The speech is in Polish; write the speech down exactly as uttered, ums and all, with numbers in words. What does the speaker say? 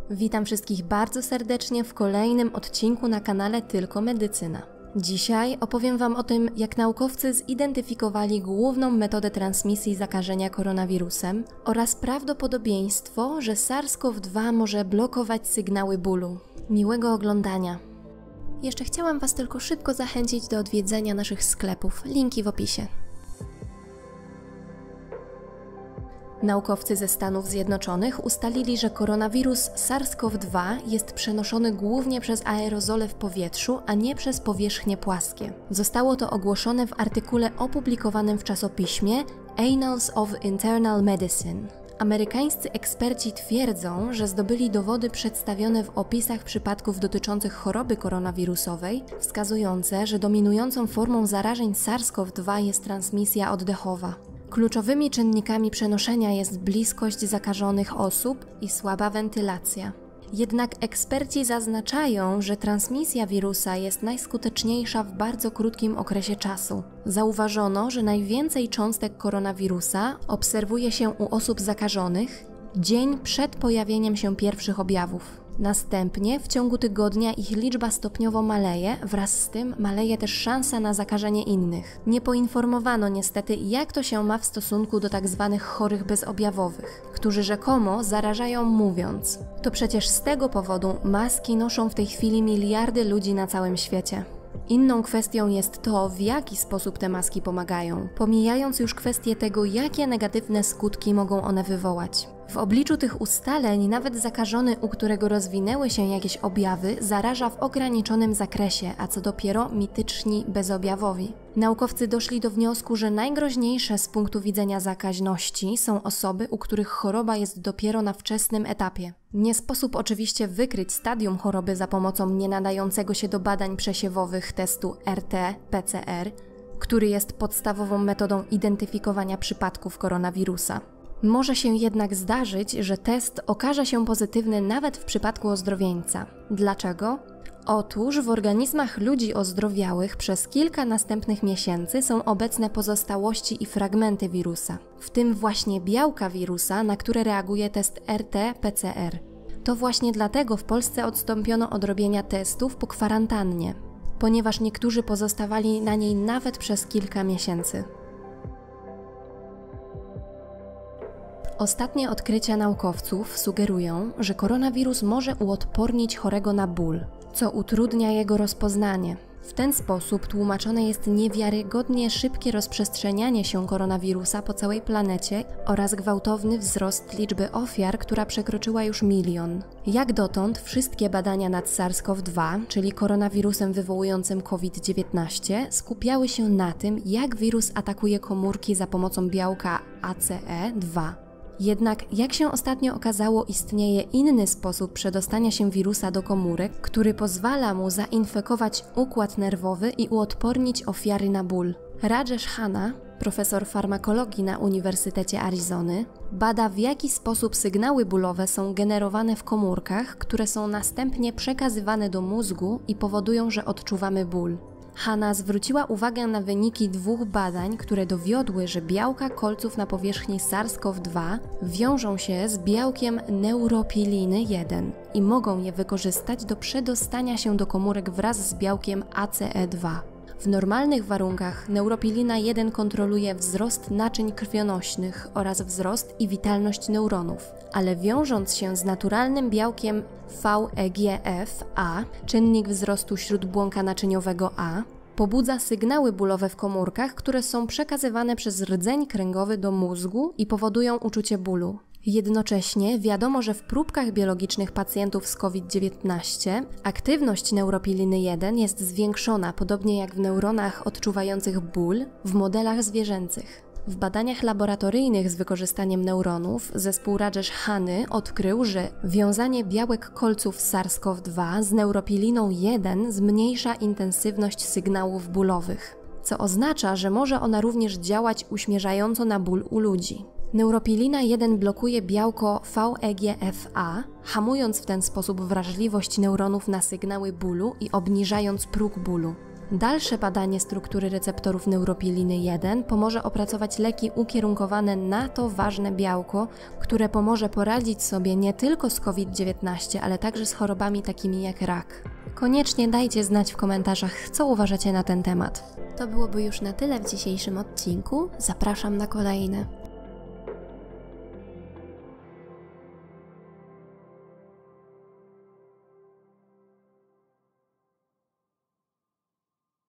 Witam wszystkich bardzo serdecznie w kolejnym odcinku na kanale Tylko Medycyna. Dzisiaj opowiem Wam o tym, jak naukowcy zidentyfikowali główną metodę transmisji zakażenia koronawirusem oraz prawdopodobieństwo, że SARS-CoV dwa może blokować sygnały bólu. Miłego oglądania. Jeszcze chciałam Was tylko szybko zachęcić do odwiedzenia naszych sklepów, linki w opisie. Naukowcy ze Stanów Zjednoczonych ustalili, że koronawirus SARS-CoV dwa jest przenoszony głównie przez aerozole w powietrzu, a nie przez powierzchnie płaskie. Zostało to ogłoszone w artykule opublikowanym w czasopiśmie Annals of Internal Medicine. Amerykańscy eksperci twierdzą, że zdobyli dowody przedstawione w opisach przypadków dotyczących choroby koronawirusowej, wskazujące, że dominującą formą zarażeń SARS-CoV dwa jest transmisja oddechowa. Kluczowymi czynnikami przenoszenia jest bliskość zakażonych osób i słaba wentylacja. Jednak eksperci zaznaczają, że transmisja wirusa jest najskuteczniejsza w bardzo krótkim okresie czasu. Zauważono, że najwięcej cząstek koronawirusa obserwuje się u osób zakażonych dzień przed pojawieniem się pierwszych objawów. Następnie w ciągu tygodnia ich liczba stopniowo maleje, wraz z tym maleje też szansa na zakażenie innych. Nie poinformowano niestety, jak to się ma w stosunku do tzw. chorych bezobjawowych, którzy rzekomo zarażają mówiąc: to przecież z tego powodu maski noszą w tej chwili miliardy ludzi na całym świecie. Inną kwestią jest to, w jaki sposób te maski pomagają, pomijając już kwestię tego, jakie negatywne skutki mogą one wywołać. W obliczu tych ustaleń nawet zakażony, u którego rozwinęły się jakieś objawy, zaraża w ograniczonym zakresie, a co dopiero mityczni bezobjawowi. Naukowcy doszli do wniosku, że najgroźniejsze z punktu widzenia zakaźności są osoby, u których choroba jest dopiero na wczesnym etapie. Nie sposób oczywiście wykryć stadium choroby za pomocą nienadającego się do badań przesiewowych testu R T P C R, który jest podstawową metodą identyfikowania przypadków koronawirusa. Może się jednak zdarzyć, że test okaże się pozytywny nawet w przypadku ozdrowieńca. Dlaczego? Otóż w organizmach ludzi ozdrowiałych przez kilka następnych miesięcy są obecne pozostałości i fragmenty wirusa, w tym właśnie białka wirusa, na które reaguje test R T P C R. To właśnie dlatego w Polsce odstąpiono od robienia testów po kwarantannie, ponieważ niektórzy pozostawali na niej nawet przez kilka miesięcy. Ostatnie odkrycia naukowców sugerują, że koronawirus może uodpornić chorego na ból, co utrudnia jego rozpoznanie. W ten sposób tłumaczone jest niewiarygodnie szybkie rozprzestrzenianie się koronawirusa po całej planecie oraz gwałtowny wzrost liczby ofiar, która przekroczyła już milion. Jak dotąd wszystkie badania nad SARS-CoV dwa, czyli koronawirusem wywołującym COVID dziewiętnaście, skupiały się na tym, jak wirus atakuje komórki za pomocą białka A C E dwa. Jednak, jak się ostatnio okazało, istnieje inny sposób przedostania się wirusa do komórek, który pozwala mu zainfekować układ nerwowy i uodpornić ofiary na ból. Rajesh Khanna, profesor farmakologii na Uniwersytecie Arizony, bada, w jaki sposób sygnały bólowe są generowane w komórkach, które są następnie przekazywane do mózgu i powodują, że odczuwamy ból. Khanna zwróciła uwagę na wyniki dwóch badań, które dowiodły, że białka kolców na powierzchni SARS-CoV dwa wiążą się z białkiem neuropiliny jeden i mogą je wykorzystać do przedostania się do komórek wraz z białkiem A C E dwa. W normalnych warunkach neuropilina jeden kontroluje wzrost naczyń krwionośnych oraz wzrost i witalność neuronów, ale wiążąc się z naturalnym białkiem V E G F A, czynnik wzrostu śródbłąka naczyniowego A, pobudza sygnały bólowe w komórkach, które są przekazywane przez rdzeń kręgowy do mózgu i powodują uczucie bólu. Jednocześnie wiadomo, że w próbkach biologicznych pacjentów z COVID dziewiętnaście aktywność neuropiliny jeden jest zwiększona, podobnie jak w neuronach odczuwających ból w modelach zwierzęcych. W badaniach laboratoryjnych z wykorzystaniem neuronów zespół Rajesh Khanny odkrył, że wiązanie białek kolców SARS-CoV dwa z neuropiliną jeden zmniejsza intensywność sygnałów bólowych, co oznacza, że może ona również działać uśmierzająco na ból u ludzi. Neuropilina jeden blokuje białko V E G F A, hamując w ten sposób wrażliwość neuronów na sygnały bólu i obniżając próg bólu. Dalsze badanie struktury receptorów neuropiliny jeden pomoże opracować leki ukierunkowane na to ważne białko, które pomoże poradzić sobie nie tylko z COVID dziewiętnaście, ale także z chorobami takimi jak rak. Koniecznie dajcie znać w komentarzach, co uważacie na ten temat. To byłoby już na tyle w dzisiejszym odcinku. Zapraszam na kolejne.